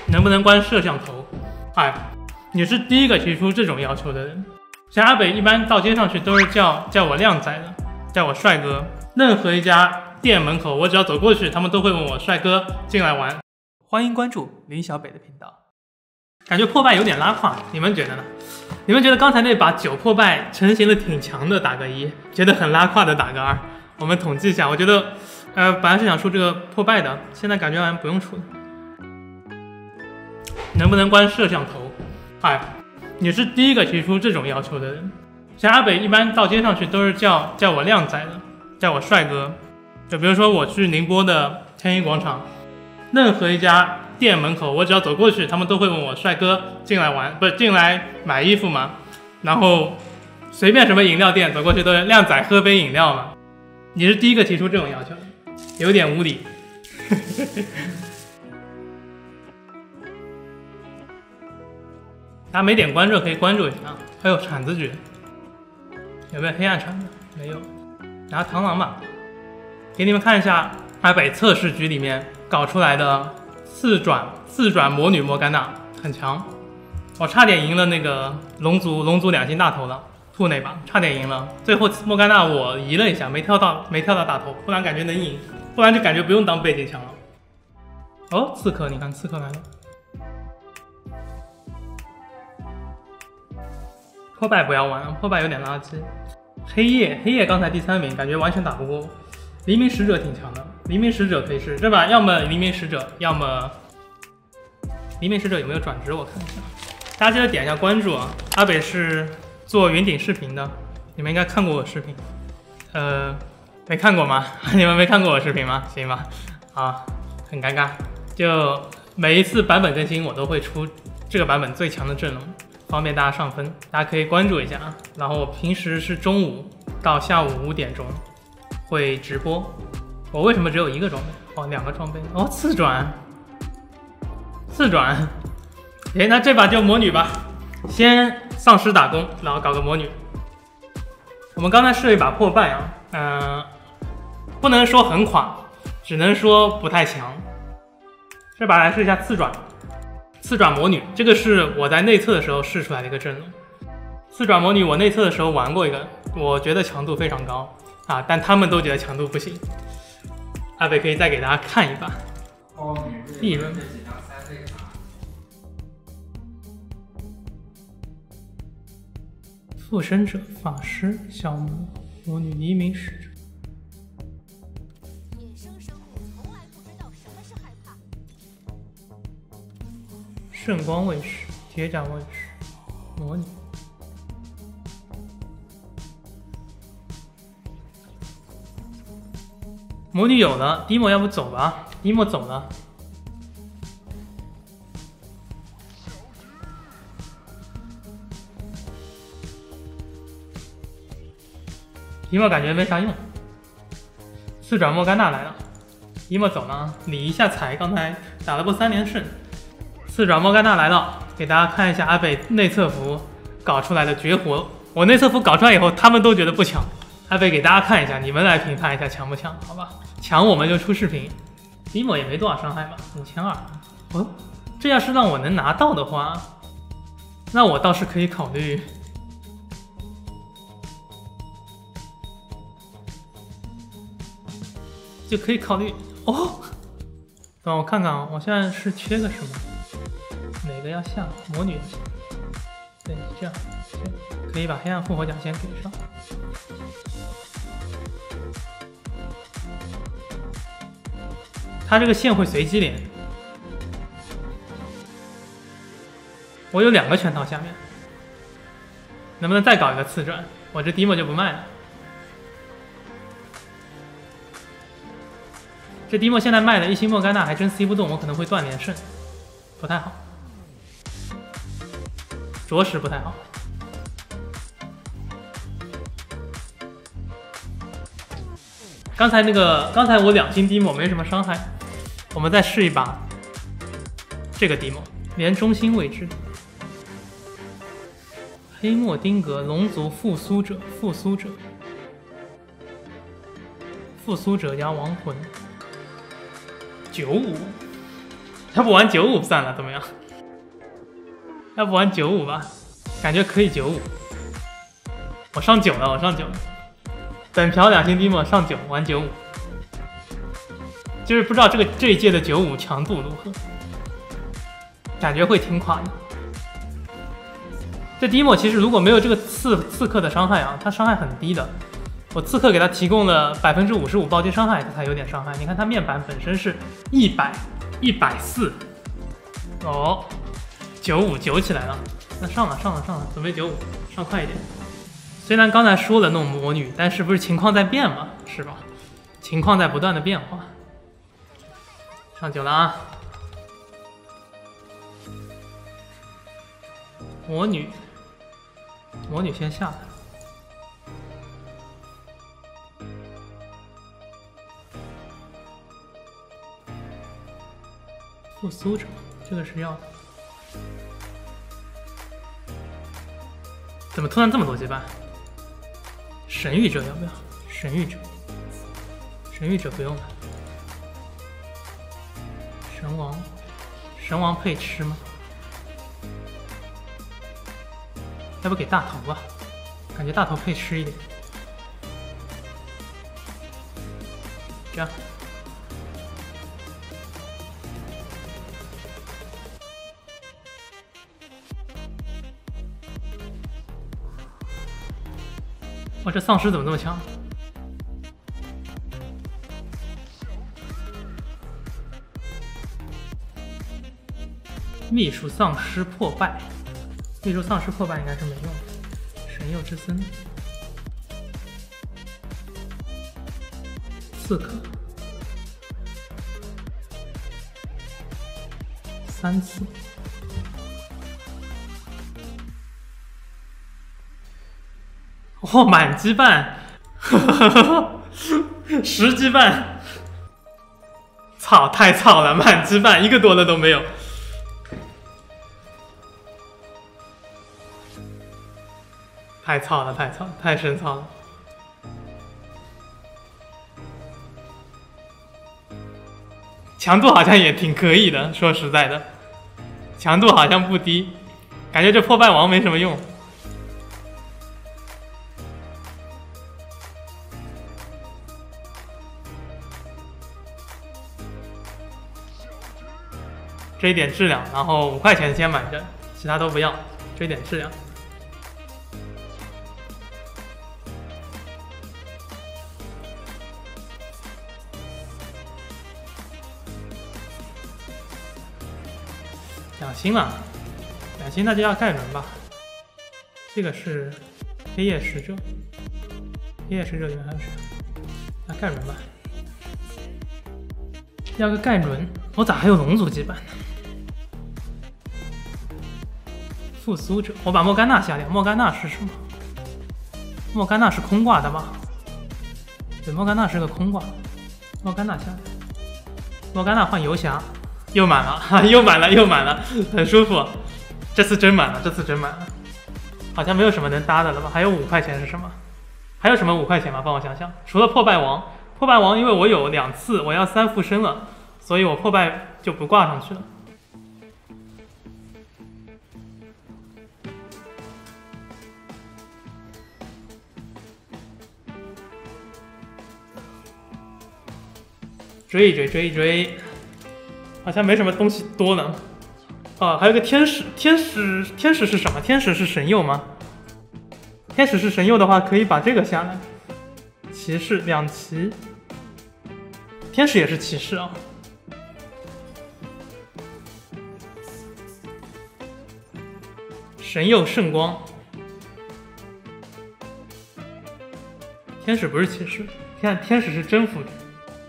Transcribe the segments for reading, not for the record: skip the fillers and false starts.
能不能关摄像头？哎，你是第一个提出这种要求的人。像阿北一般到街上去都是叫我靓仔的，叫我帅哥。任何一家店门口，我只要走过去，他们都会问我帅哥进来玩。欢迎关注林小北的频道。感觉破败有点拉胯，你们觉得呢？你们觉得刚才那把9破败成型的挺强的，打个1；觉得很拉胯的打个2。我们统计一下，我觉得本来是想出这个破败的，现在感觉好像不用出了。能不能关摄像头？哎，你是第一个提出这种要求的人。像阿北一般到街上去都是叫我靓仔的，叫我帅哥。就比如说我去宁波的天一广场，任何一家店门口，我只要走过去，他们都会问我帅哥进来玩，不是进来买衣服吗？然后随便什么饮料店走过去都是靓仔喝杯饮料嘛。你是第一个提出这种要求的，有点无理。大家没点关注可以关注一下啊。还有铲子局，有没有黑暗铲子？没有。拿螳螂吧，给你们看一下阿北测试局里面搞出来的四转魔女莫甘娜，很强。我差点赢了那个龙族2星大头了，兔那把差点赢了。最后莫甘娜我移了一下，没跳到大头，不然感觉能赢，不然就感觉不用当背景墙了。哦，刺客，你看刺客来了。破败不要玩了，破败有点垃圾。黑夜刚才第3名，感觉完全打不过。黎明使者挺强的，黎明使者可以试这把，要么黎明使者，要么黎明使者有没有转职？我看一下，大家记得点一下关注啊。阿北是做云顶视频的，你们应该看过我视频，没看过吗？你们没看过我视频吗？行吧，啊，很尴尬。就每一次版本更新，我都会出这个版本最强的阵容。方便大家上分，大家可以关注一下啊。然后我平时是中午到下午5点钟会直播。我为什么只有1个装备？哦，2个装备。哦，四转。诶，那这把就魔女吧，先丧尸打工，然后搞个魔女。我们刚才试了一把破败啊，不能说很垮，只能说不太强。这把来试一下四转魔女，这个是我在内测的时候试出来的一个阵容。四转魔女我内测的时候玩过一个，我觉得强度非常高啊，但他们都觉得强度不行。阿北可以再给大家看一把。第1轮。附身者、法师、小魔、魔女、黎明使者。圣光卫士、铁甲卫士、魔女。魔女有了，迪莫要不走吧？迪莫走了。迪莫感觉没啥用。4转莫甘娜来了，迪莫走了，理一下财，刚才打了波3连胜。4转莫甘娜来了，给大家看一下阿北内测服搞出来的绝活。我内测服搞出来以后，他们都觉得不强。阿北给大家看一下，你们来评判一下强不强，好吧？强我们就出视频。迪莫也没多少伤害吧，5200。哦，这要是让我能拿到的话，那我倒是可以考虑。就可以考虑哦。等我看看啊，我现在是缺个什么？哪个要下？魔女下。对，这样可以把黑暗复活甲先给上。他这个线会随机连。我有2个圈套下面，能不能再搞一个次转？我这 demo 就不卖了。这 demo 现在卖的1星莫甘娜还真 C 不动，我可能会断连胜，不太好，着实不太好。刚才我2星 demo 没什么伤害，我们再试一把这个 demo， 连中心位置。黑墨丁格龙族复苏者加亡魂95， 要不玩95算了，怎么样？要不玩95吧，感觉可以95。我上9了，我上9了。本朴2星 Demo 上9玩95，就是不知道这一届的95强度如何，感觉会挺垮的。这 Demo 其实如果没有这个刺客的伤害啊，它伤害很低的。我刺客给他提供了55%暴击伤害，他才有点伤害。你看他面板本身是100、140，哦，95起来了，那上了，准备95，上快一点。虽然刚才说了弄魔女，但是不是情况在变嘛，是吧？情况在不断的变化。上9了啊！魔女先下来。复苏者，这个是要的。怎么突然这么多羁绊？神谕者要不要？神谕者不用了。神王配吃吗？要不给大头吧？感觉大头配吃一点。这样。哇，这丧尸怎么这么强？秘术丧尸破败，秘术丧尸破败应该是没用的。神佑之森，刺客3次。哦，满羁绊，10羁绊，操，太操了！满羁绊一个多的都没有，太操了，太深操了。强度好像也挺可以的，说实在的，强度好像不低，感觉这破败王没什么用。这一点质量，然后5块钱先买着，其他都不要，这一点质量。2星了，2星那就要盖伦吧。这个是黑夜使者，黑夜使者里面还有谁？那盖伦吧。要个盖伦，我咋还有龙族羁绊呢？复苏者，我把莫甘娜下掉。莫甘娜是什么？莫甘娜是空挂的吧？对，莫甘娜是个空挂。莫甘娜下掉。莫甘娜换游侠，又满了，又满了，很舒服。这次真满了，好像没有什么能搭的了吧？还有5块钱是什么？还有什么5块钱吗？帮我想想。除了破败王，因为我有2次，我要3附身了，所以我破败就不挂上去了。追一追，好像没什么东西多呢。啊，还有个天使是什么？天使是神佑吗？天使是神佑的话，可以把这个下来。骑士2骑，天使也是骑士啊。神佑圣光，天使不是骑士，天使是征服者。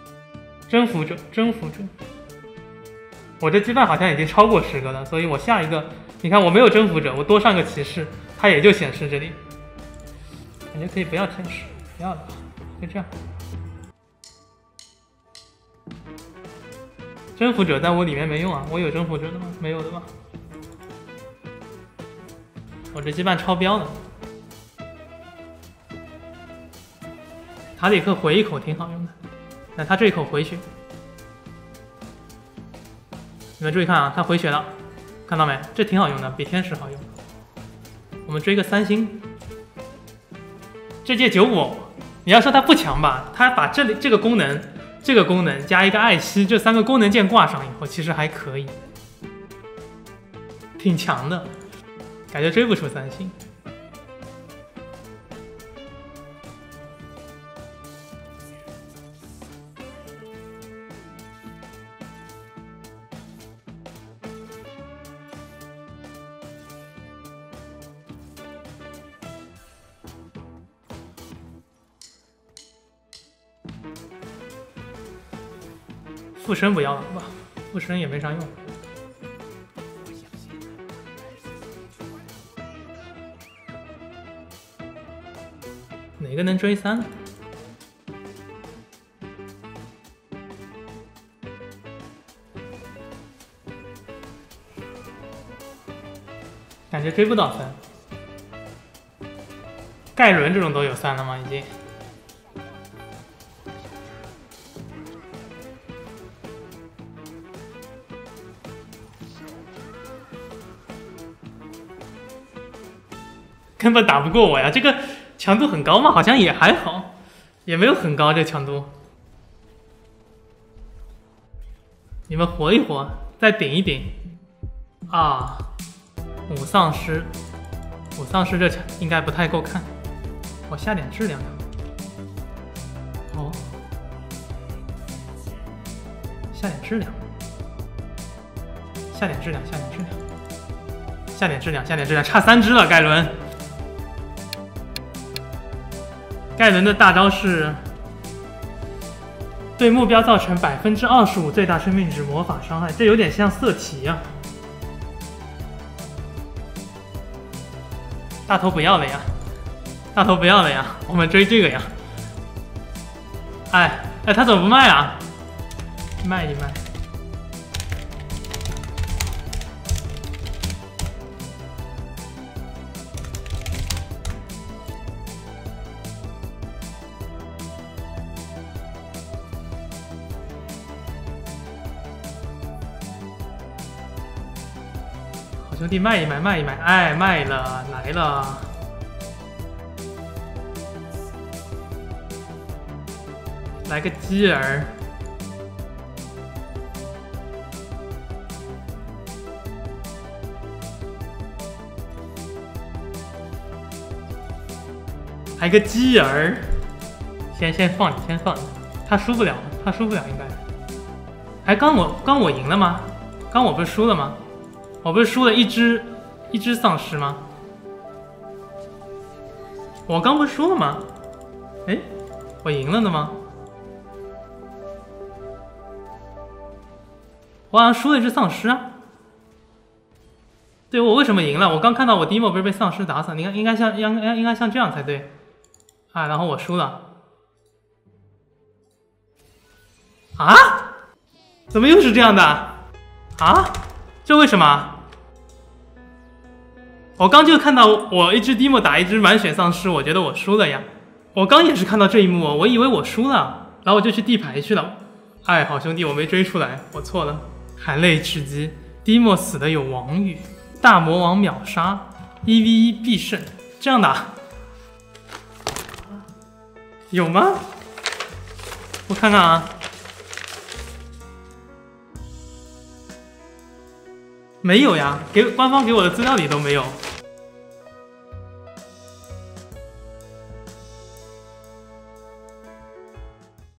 我这羁绊好像已经超过10个了，所以我下一个，你看我没有征服者，我多上个骑士，它也就显示这里。感觉可以不要天使，不要了，就这样。征服者在我里面没用啊，我有征服者的吗？没有的吧？我这羁绊超标了。塔里克回一口挺好用的，那他这一口回去， 你们注意看啊，他回血了，看到没？这挺好用的，比天使好用。我们追个3星，这届95，你要说它不强吧，它把这个功能加一个艾希这3个功能键挂上以后，其实还可以，挺强的，感觉追不出3星。附身不要了吧，附身也没啥用。哪个能追3？感觉追不到3。盖伦这种都有3了吗？已经。根本打不过我呀！这个强度很高吗？好像也还好，也没有很高这强度。你们活一活，再顶一顶啊！5丧尸这应该不太够看，我下点质量。哦，下点质量，下点质量，差3只了，盖伦。盖伦的大招是对目标造成25%最大生命值魔法伤害，这有点像色提啊。大头不要了呀，我们追这个呀。哎，他怎么不卖啊？卖一卖。兄弟卖一卖，哎，卖了，来了，来个基尔，来个基尔，先放你，他输不了，应该。哎，刚我赢了吗？刚我不是输了吗？我不是输了一只丧尸吗？我刚不是输了吗？哎，我赢了的吗？我好像输了一只丧尸啊。对，我为什么赢了？我刚看到我第一幕不是被丧尸打死，你看应该像这样才对啊，然后我输了。啊？怎么又是这样的？啊？这为什么？我刚就看到我一只 Demo 打一只满血丧尸，我觉得我输了呀。我刚也是看到这一幕，我以为我输了，然后我就去地牌去了。哎，好兄弟，我没追出来，我错了。含泪吃鸡 ，Demo 死的有王宇，大魔王秒杀，1v1必胜，这样打有吗？我看看啊。没有呀，官方给我的资料里都没有。